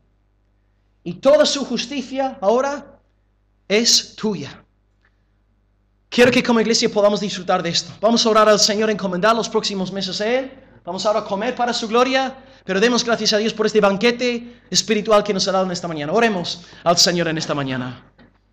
Y toda su justicia ahora es tuya. Quiero que como iglesia podamos disfrutar de esto. Vamos a orar al Señor, encomendar los próximos meses a Él. Vamos ahora a comer para su gloria, pero demos gracias a Dios por este banquete espiritual que nos ha dado en esta mañana. Oremos al Señor en esta mañana.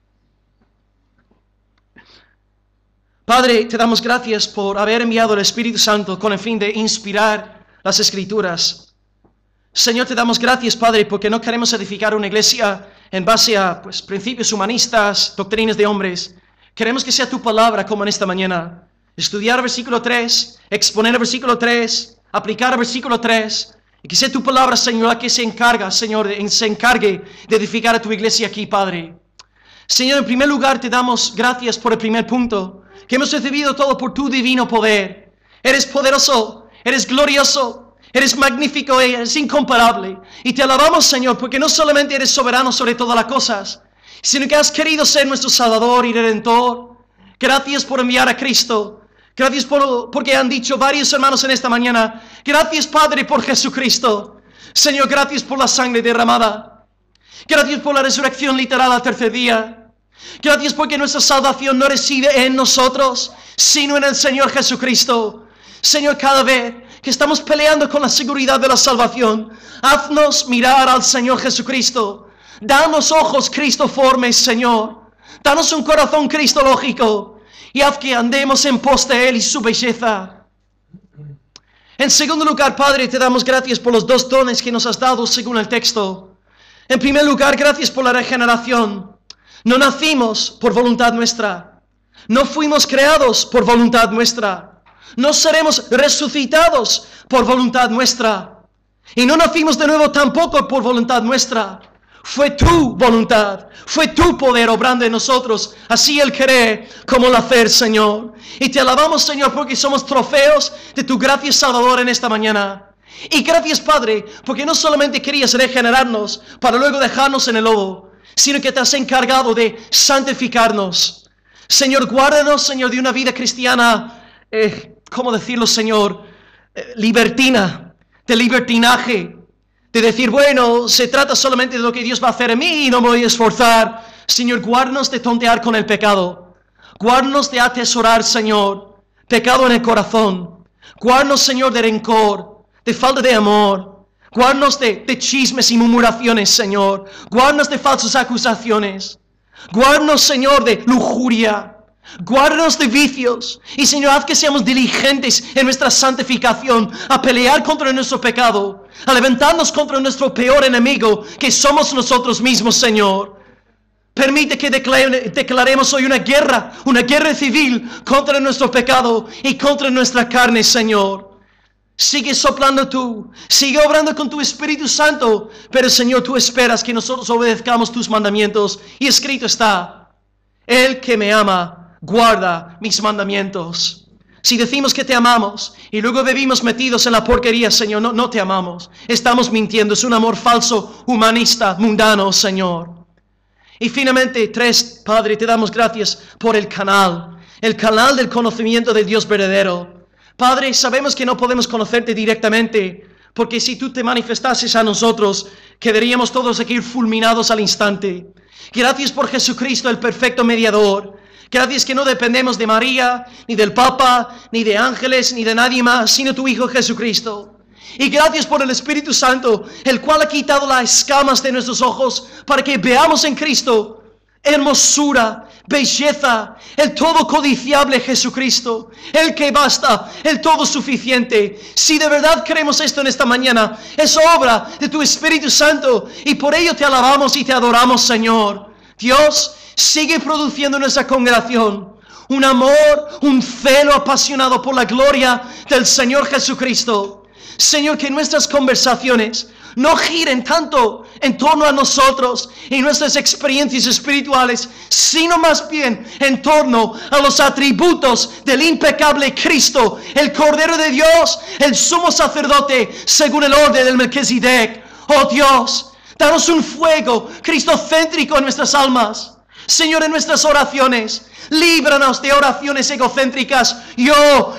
Padre, te damos gracias por haber enviado el Espíritu Santo con el fin de inspirar las Escrituras. Señor, te damos gracias, Padre, porque no queremos edificar una iglesia en base a principios humanistas, doctrinas de hombres. Queremos que sea tu palabra como en esta mañana. Estudiar el versículo 3, exponer el versículo 3, aplicar el versículo 3, y que sea tu palabra, Señor, la que se encargue de edificar a tu iglesia aquí, Padre. Señor, en primer lugar te damos gracias por el primer punto, que hemos recibido todo por tu divino poder. Eres poderoso, eres glorioso, eres magnífico, eres incomparable. Y te alabamos, Señor, porque no solamente eres soberano sobre todas las cosas, sino que has querido ser nuestro Salvador y Redentor. Gracias por enviar a Cristo. Gracias porque han dicho varios hermanos en esta mañana. Gracias, Padre, por Jesucristo. Señor, gracias por la sangre derramada. Gracias por la resurrección literal al tercer día. Gracias porque nuestra salvación no reside en nosotros, sino en el Señor Jesucristo. Señor, cada vez que estamos peleando con la seguridad de la salvación, haznos mirar al Señor Jesucristo. Danos ojos cristoformes, Señor. Danos un corazón cristológico y haz que andemos en pos de Él y su belleza. En segundo lugar, Padre, te damos gracias por los dos dones que nos has dado según el texto. En primer lugar, gracias por la regeneración. No nacimos por voluntad nuestra. No fuimos creados por voluntad nuestra. No seremos resucitados por voluntad nuestra. Y no nacimos de nuevo tampoco por voluntad nuestra. Fue tu voluntad, fue tu poder obrando en nosotros, así el querer como el hacer, Señor. Y te alabamos, Señor, porque somos trofeos de tu gracia salvadora en esta mañana. Y gracias, Padre, porque no solamente querías regenerarnos para luego dejarnos en el lodo, sino que te has encargado de santificarnos. Señor, guárdanos, Señor, de una vida cristiana, ¿cómo decirlo, Señor? Libertina, de libertinaje. De decir, bueno, se trata solamente de lo que Dios va a hacer en mí y no me voy a esforzar. Señor, guárdanos de tontear con el pecado. Guárdanos de atesorar, Señor, pecado en el corazón. Guárdanos, Señor, de rencor, de falta de amor. Guárdanos de chismes y murmuraciones, Señor. Guárdanos de falsas acusaciones. Guárdanos, Señor, de lujuria. Guárdanos de vicios. Y, Señor, haz que seamos diligentes en nuestra santificación, a pelear contra nuestro pecado, a levantarnos contra nuestro peor enemigo, que somos nosotros mismos, Señor. Permite que declaremos hoy una guerra civil contra nuestro pecado y contra nuestra carne, Señor. Sigue soplando tú, sigue obrando con tu Espíritu Santo, pero, Señor, tú esperas que nosotros obedezcamos tus mandamientos. Y escrito está, el que me ama guarda mis mandamientos. Si decimos que te amamos y luego vivimos metidos en la porquería, Señor, no te amamos. Estamos mintiendo, es un amor falso, humanista, mundano, Señor. Y finalmente, 3, Padre, te damos gracias por el canal del conocimiento del Dios verdadero. Padre, sabemos que no podemos conocerte directamente, porque si tú te manifestases a nosotros, quedaríamos todos aquí fulminados al instante. Gracias por Jesucristo, el perfecto mediador. Gracias que no dependemos de María, ni del Papa, ni de ángeles, ni de nadie más, sino tu Hijo Jesucristo. Y gracias por el Espíritu Santo, el cual ha quitado las escamas de nuestros ojos para que veamos en Cristo hermosura, belleza, el todo codiciable Jesucristo, el que basta, el todo suficiente. Si de verdad creemos esto en esta mañana, es obra de tu Espíritu Santo y por ello te alabamos y te adoramos, Señor. Dios, sigue produciendo en nuestra congregación un amor, un celo apasionado por la gloria del Señor Jesucristo. Señor, que nuestras conversaciones no giren tanto en torno a nosotros y nuestras experiencias espirituales, sino más bien en torno a los atributos del impecable Cristo, el Cordero de Dios, el sumo sacerdote, según el orden del Melquisedec. Oh Dios, danos un fuego cristocéntrico en nuestras almas. Señor, en nuestras oraciones, líbranos de oraciones egocéntricas, yo,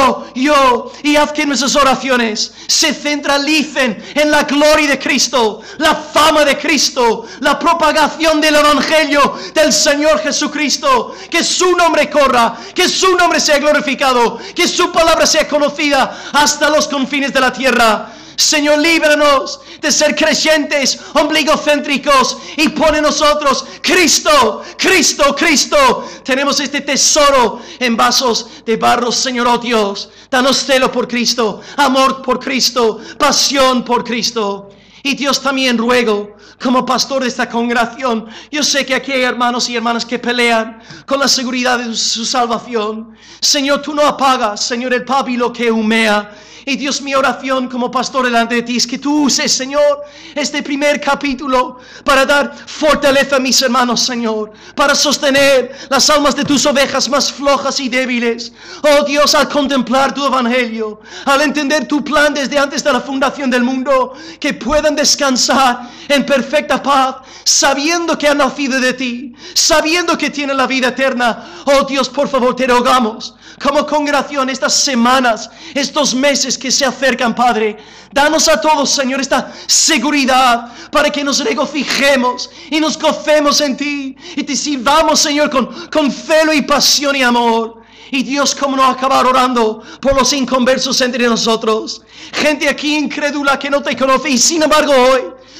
y haz que nuestras oraciones se centralicen en la gloria de Cristo, la fama de Cristo, la propagación del Evangelio del Señor Jesucristo, que su nombre corra, que su nombre sea glorificado, que su palabra sea conocida hasta los confines de la tierra. Señor, líbranos de ser creyentes ombligocéntricos y pon en nosotros Cristo, Cristo, Cristo. Tenemos este tesoro en vasos de barro, Señor, oh Dios. Danos celo por Cristo, amor por Cristo, pasión por Cristo. Y Dios, también ruego, como pastor de esta congregación, yo sé que aquí hay hermanos y hermanas que pelean con la seguridad de su salvación. Señor, tú no apagas, Señor, el pábilo que humea. Y Dios, mi oración como pastor delante de ti es que tú uses, Señor, este primer capítulo para dar fortaleza a mis hermanos, Señor, para sostener las almas de tus ovejas más flojas y débiles. Oh Dios, al contemplar tu evangelio, al entender tu plan desde antes de la fundación del mundo, que puedan descansar en perfecta paz, sabiendo que han nacido de ti, sabiendo que tienen la vida eterna. Oh Dios, por favor, te rogamos, como congregación, estas semanas, estos meses que se acercan, Padre, danos a todos, Señor, esta seguridad para que nos regocijemos y nos gocemos en ti y te sirvamos, Señor, con celo y pasión y amor. Y Dios, cómo no acabar orando por los inconversos entre nosotros, gente aquí incrédula que no te conoce y sin embargo hoy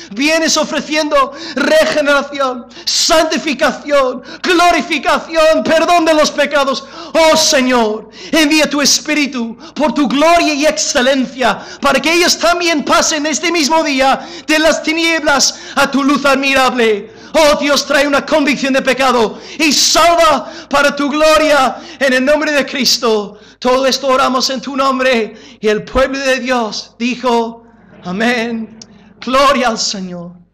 Vienes ofreciendo regeneración, santificación, glorificación, perdón de los pecados. Oh Señor, envía tu Espíritu por tu gloria y excelencia, para que ellos también pasen este mismo día de las tinieblas a tu luz admirable. Oh Dios, trae una convicción de pecado y salva para tu gloria en el nombre de Cristo. Todo esto oramos en tu nombre. Y el pueblo de Dios dijo, amén. Gloria al Señor.